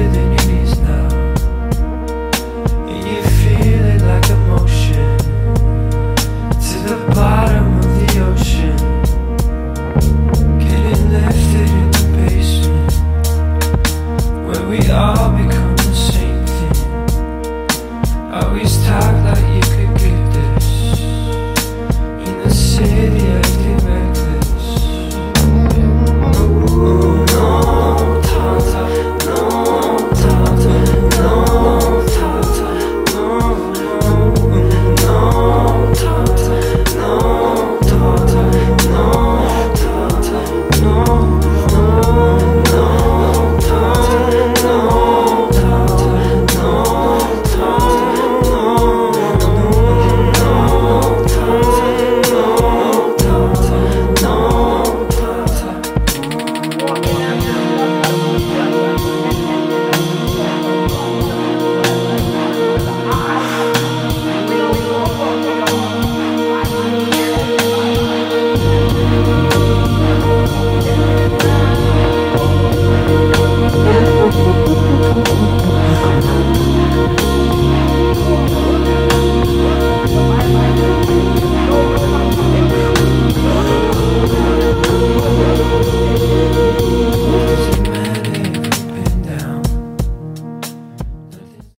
within your knees now, and you feel it like a motion to the bottom of the ocean, getting lifted in the basement where we all become